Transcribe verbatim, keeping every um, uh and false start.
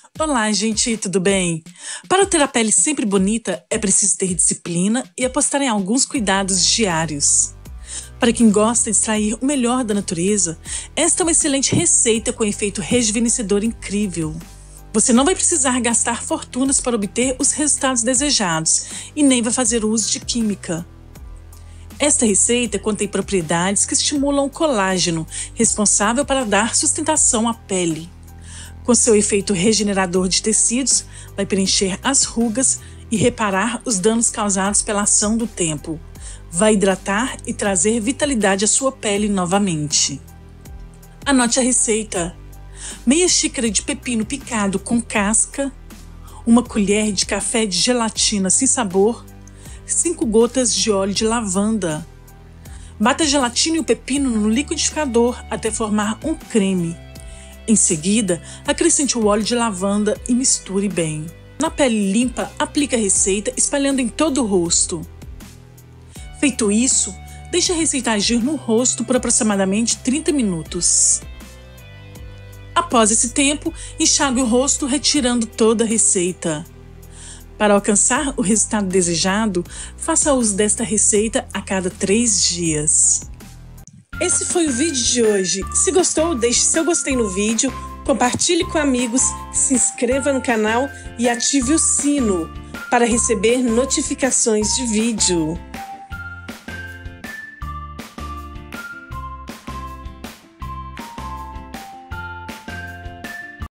Olá, gente, tudo bem? Para ter a pele sempre bonita, é preciso ter disciplina e apostar em alguns cuidados diários. Para quem gosta de extrair o melhor da natureza, esta é uma excelente receita com efeito rejuvenescedor incrível. Você não vai precisar gastar fortunas para obter os resultados desejados e nem vai fazer uso de química. Esta receita contém propriedades que estimulam o colágeno, responsável para dar sustentação à pele. Com seu efeito regenerador de tecidos, vai preencher as rugas e reparar os danos causados pela ação do tempo. Vai hidratar e trazer vitalidade à sua pele novamente. Anote a receita: meia xícara de pepino picado com casca, uma colher de café de gelatina sem sabor, cinco gotas de óleo de lavanda. Bata a gelatina e o pepino no liquidificador até formar um creme. Em seguida, acrescente o óleo de lavanda e misture bem. Na pele limpa, aplique a receita espalhando em todo o rosto. Feito isso, deixe a receita agir no rosto por aproximadamente trinta minutos. Após esse tempo, enxague o rosto retirando toda a receita. Para alcançar o resultado desejado, faça uso desta receita a cada três dias. Esse foi o vídeo de hoje. Se gostou, deixe seu gostei no vídeo, compartilhe com amigos, se inscreva no canal e ative o sino para receber notificações de vídeo.